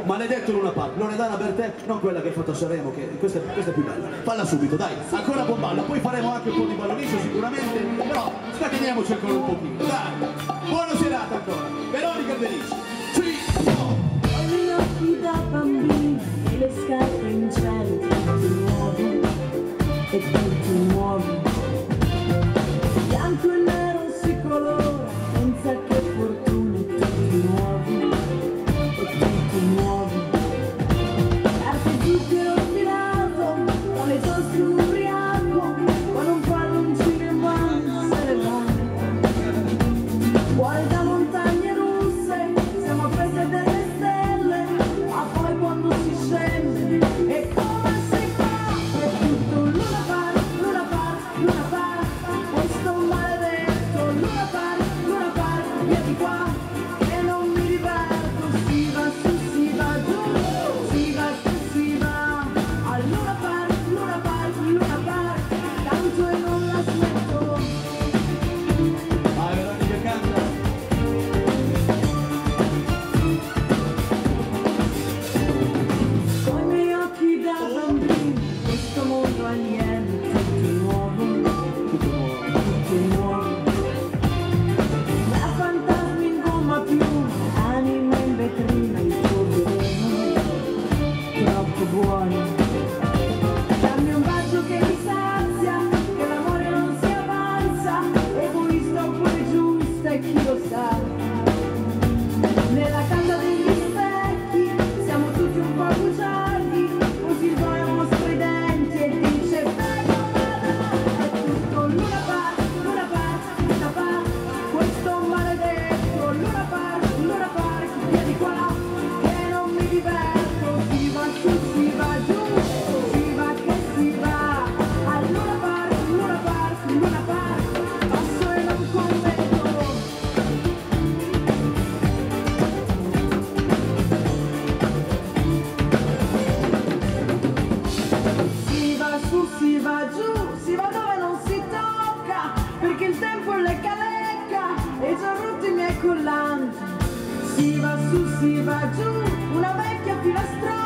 Maledetto Luna Park, Loredana Bertè, non quella che hai fatto a Sanremo, che questa è più bella. Falla subito, dai, ancora buon ballo, poi faremo anche un po' di ballo liscio sicuramente, però scateniamoci ancora un pochino, dai. Buona serata ancora, Veronica Felice. Ho gli occhi da bambina e le scarpe in cielo, tutto nuovo e tutto nuovo. Bianco e nero si colora, senza che fortuna, è tutto nuovo e tutto nuovo. Carte zucchero filato, con le toste ubriaco, con un palloncino in mano se ne va. Fuori da montagne russe, siamo a feste delle stelle, ma poi quando si scende è come si fa, è tutto Luna Park, Luna Park, Luna Park, questo maledetto Luna Park, via di qua, che non mi diverto, si va su, si va giù, si va su, si va, a Luna Park, Luna Park, Luna Park, canto e non la smetto. Vai Veronica, canta. Con i miei occhi da bambino, questo mondo alieno, tutto nuovo, tutto nuovo. Da fantasmi in gomma piuma, anima in vetrina, il tuo veleno, troppo buono. Dammi un bacio che mi sazia, che l'amore non si avanza, egoista oppure giusta e chi lo sa. Nella casa degli specchi siamo tutti un po' bugiardi, così il uomo stridente e dice prego vada, è tutto Luna Park, Luna Park, Luna Park, questo maledetto Luna Park, via di qua, che non mi diverto, si va su, si va giù, si va che si va, a Luna Park, Luna Park, Luna Park, passo e non commento. Si va su, si va giù, si va dove non si tocca, perché il tempo è lecca lecca e già ho rotto i miei collanti. Si va su, si va giù, una vecchia filastrocca.